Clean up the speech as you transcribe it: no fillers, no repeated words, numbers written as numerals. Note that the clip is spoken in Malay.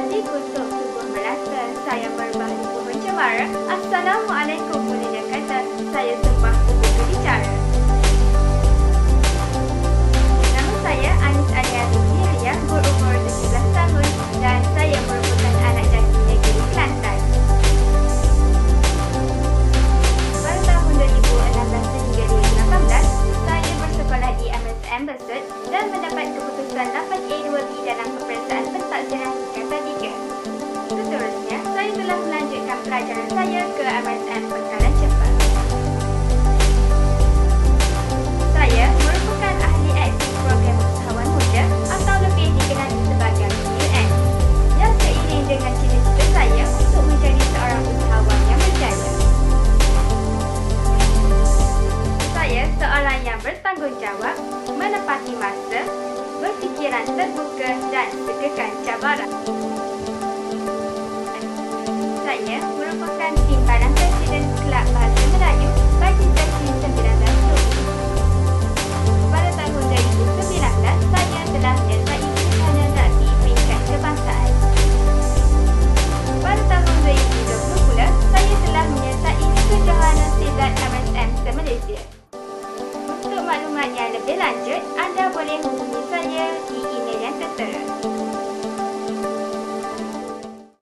Cantik untuk tubuh melata, saya berbahasa pohon cemara. Assalamualaikum mulia kata, saya sembah tubuh berbicara. Nama saya Anis Aliarini Yahya, berumur 17 tahun dan saya merupakan anak jati negeri Kelantan. Pada tahun 2016 hingga 2018, saya bersekolah di MSM Besut dan mendapat keputusan 8A2B dalam peperiksaan pentadbiran tingkatan 3. Seterusnya, saya telah melanjutkan pelajaran saya ke MSM Bekalan Cepat. Saya merupakan ahli aktif program usahawan muda atau lebih dikenali sebagai PUN, yang seiring dengan cita-cita saya untuk menjadi seorang usahawan yang berjaya. Saya seorang yang bertanggungjawab, menepati masa, berfikiran terbuka dan segakan cabaran. Saya merupakan timbalan Presiden Kelab Bahasa Melayu bagi sesi 1920. Pada tahun 2019, saya telah menyertai Kerjana Rugby peringkat kebangsaan. Pada tahun 2020 pula, saya telah menyertai Kejohanan Silat MSM se-Malaysia. Untuk maklumat yang lebih lanjut, anda boleh hubungi saya